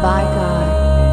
by God.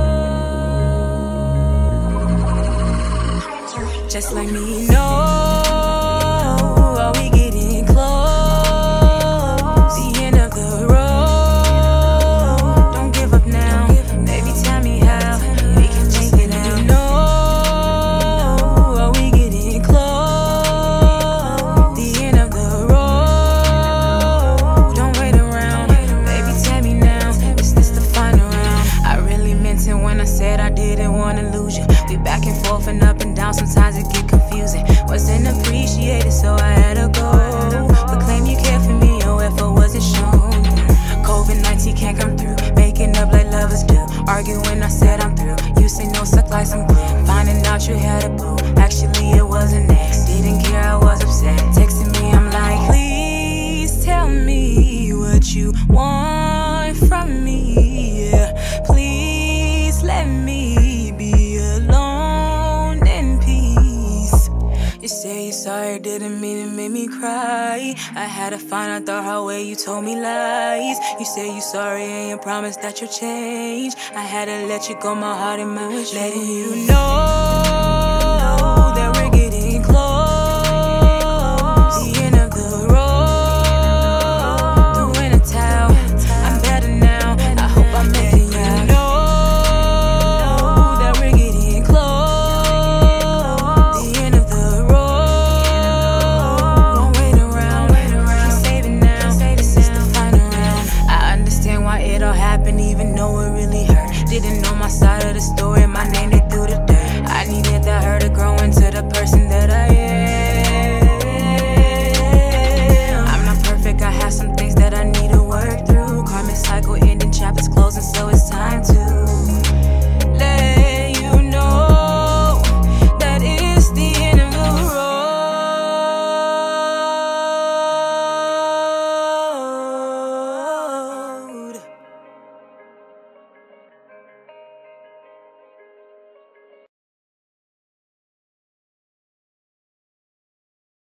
Just let me know, are we getting close? The end of the road. Don't give up now, baby, tell me how we can make it out. You know, are we getting close? The end of the road. Don't wait around, baby, tell me now, is this the final round? I really meant it when I said I didn't wanna lose you. We back and forth and up and down, sometimes it get confusing. Wasn't appreciated, so I had to go. But claim you care for me, your effort wasn't shown. COVID-19 can't come through, making up like lovers do. Arguing, I said I'm through. You say no, suck like some glue. Finding out you had a boo, actually it wasn't next. Didn't care, I was upset. Texting me, I'm like, please tell me what you want from me. Yeah, please let me be alone in peace. You say you're sorry, didn't mean it, made me cry. I had to find out the hard way, you told me lies. You say you're sorry and you promised that you'll change. I had to let you go, my heart and mind was letting you know.